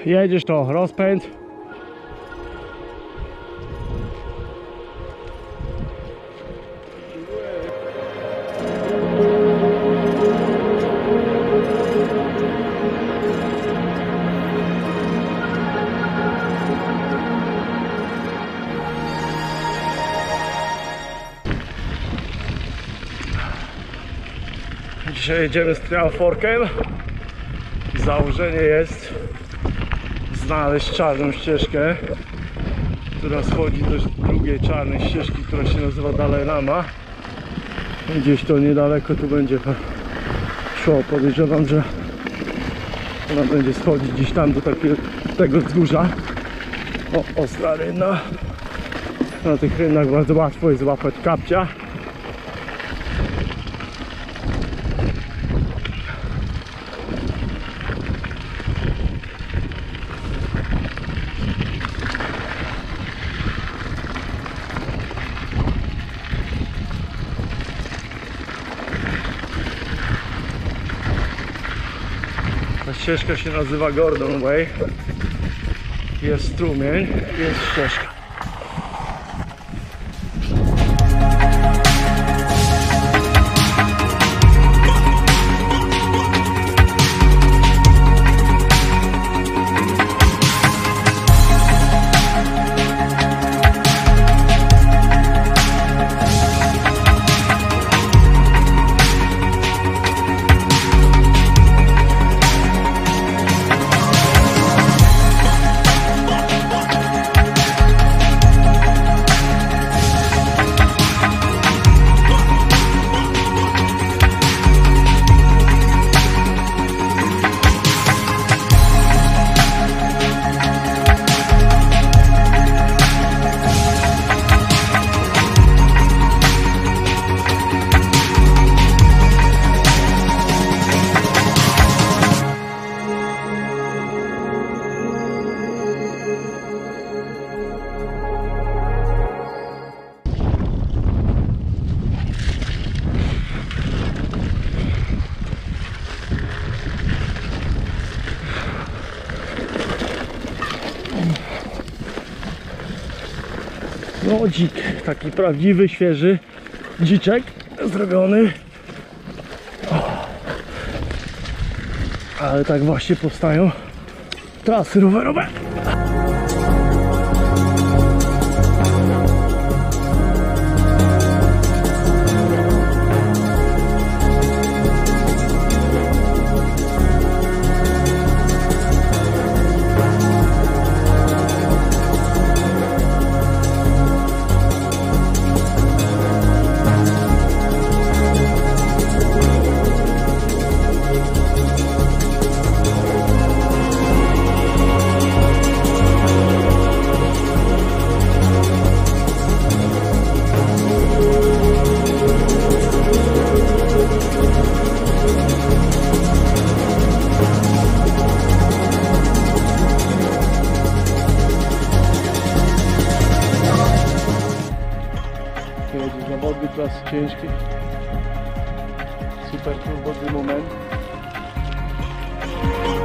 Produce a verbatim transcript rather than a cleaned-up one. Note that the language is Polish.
jedziesz to rozpęd. Dzisiaj jedziemy z Trial Forkiem. Założenie jest znaleźć czarną ścieżkę, która schodzi do drugiej czarnej ścieżki, która się nazywa Dalai Lama. Gdzieś to niedaleko tu będzie szło. Podejrzewam, że ona będzie schodzić gdzieś tam do takiego, tego wzgórza. O, ostra rynna. Na tych rynnach bardzo łatwo jest złapać kapcia. Ta ścieżka się nazywa Gordon Way. Jest strumień, jest ścieżka. No dzik, taki prawdziwy, świeży dziczek zrobiony. O. Ale tak właśnie powstają trasy rowerowe. Jedziesz na wodny, trasy ciężkie. Super wodny moment.